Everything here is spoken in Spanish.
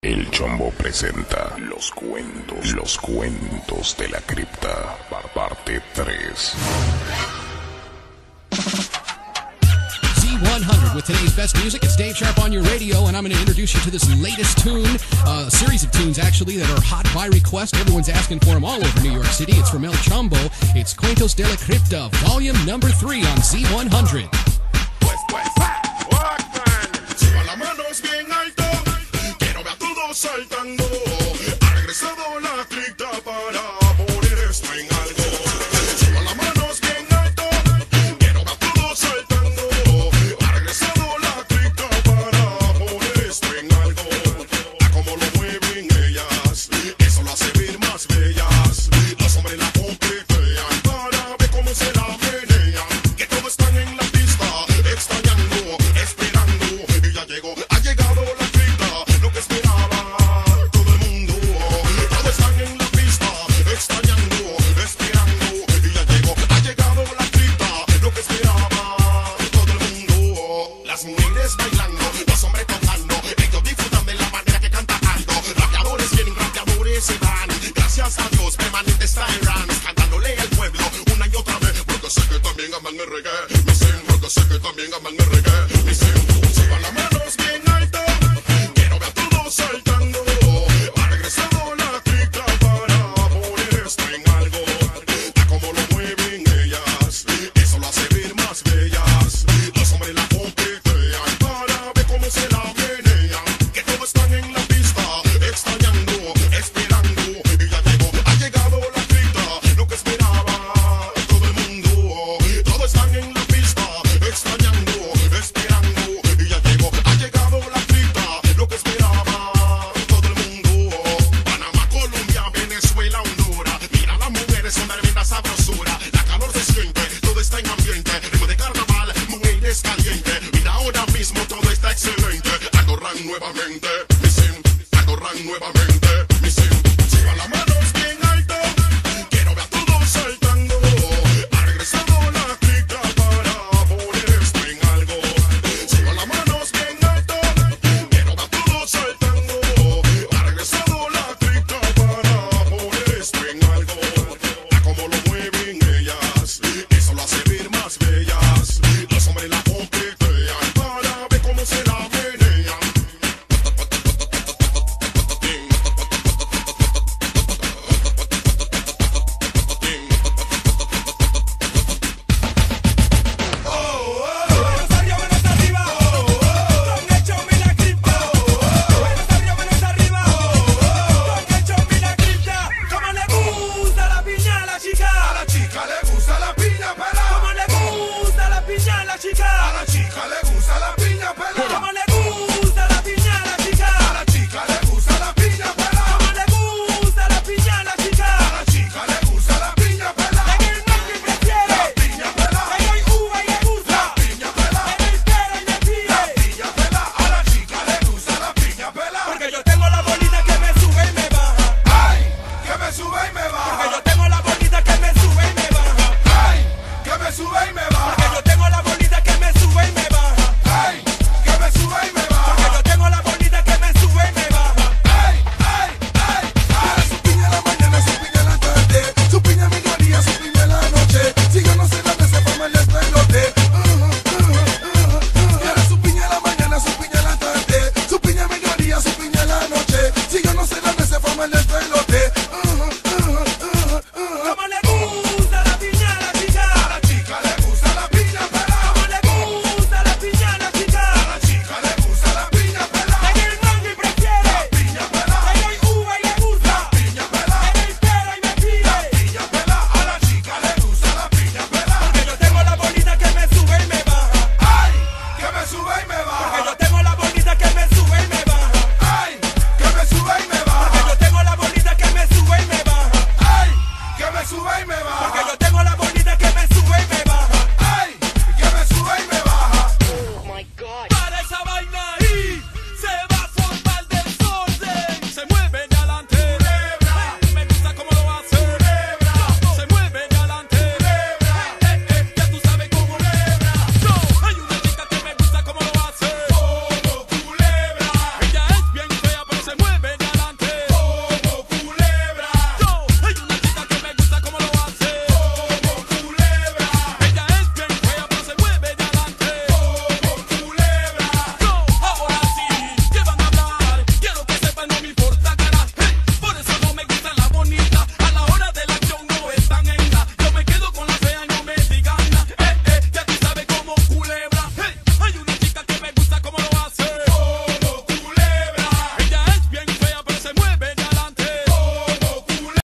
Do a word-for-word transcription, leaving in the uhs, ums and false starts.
El Chombo presenta Los Cuentos, Los Cuentos de la Cripta, parte tres. Z one hundred with today's best music. It's Dave Sharp on your radio, and I'm going to introduce you to this latest tune, uh, a series of tunes actually that are hot by request. Everyone's asking for them all over New York City. It's from El Chombo. It's Cuentos de la Cripta, volume number three on Z one hundred. Pues, pues, Walkman. Suba las manos bien alto, quiero ver a todos saltando. Ha regresado la cripta para poner esto en algo. Suba las manos bien alto, quiero ver a todos saltando. Ha regresado la cripta para poner esto en algo. A como lo mueven ellas, eso lo hace ver más bellas. Los hombres la coquetean para ver cómo se la menean. Que todos están en la pista, extrañando, esperando. Y ya llegó, ha llegado la cripta, lo que esperaba todo el mundo. Todos están en la pista, extrañando, esperando. Y ya llegó, ha llegado la cripta, lo que esperaba todo el mundo. Las mujeres bailando, los hombres tocando, ellos disfrutan de la manera que canta algo. Rapeadores vienen, rapeadores se van. Gracias a Dios, permanente está en runs, cantándole al pueblo una y otra vez. Porque sé que también aman el reggae, me dicen, porque sé que también aman el reggae, me dicen. Suban las manos bien alto, quiero ver a todos saltando. Ha regresado la cripta para poner esto en algo. A como lo mueven ellas, eso lo hace ver más bellas. Los hombres la coquetean para ver cómo se la menean. Que todos están en la pista, extrañando, esperando. Y ya llegó, ha llegado la cripta, lo que esperaba todo el mundo. Todos están en la pista, extrañando, esperando. Y ya llegó, ha llegado la cripta, lo que esperaba todo el mundo. Panamá, Colombia, Venezuela, Honduras. Mira, las mujeres son de tremenda sabrosura. La calor se siente, todo está en ambiente. Ritmo de carnaval, mujeres caliente. Mira, ahora mismo todo está excelente. Algo ran nuevamente, dicen, algo ran nuevamente, dicen. Suban la mano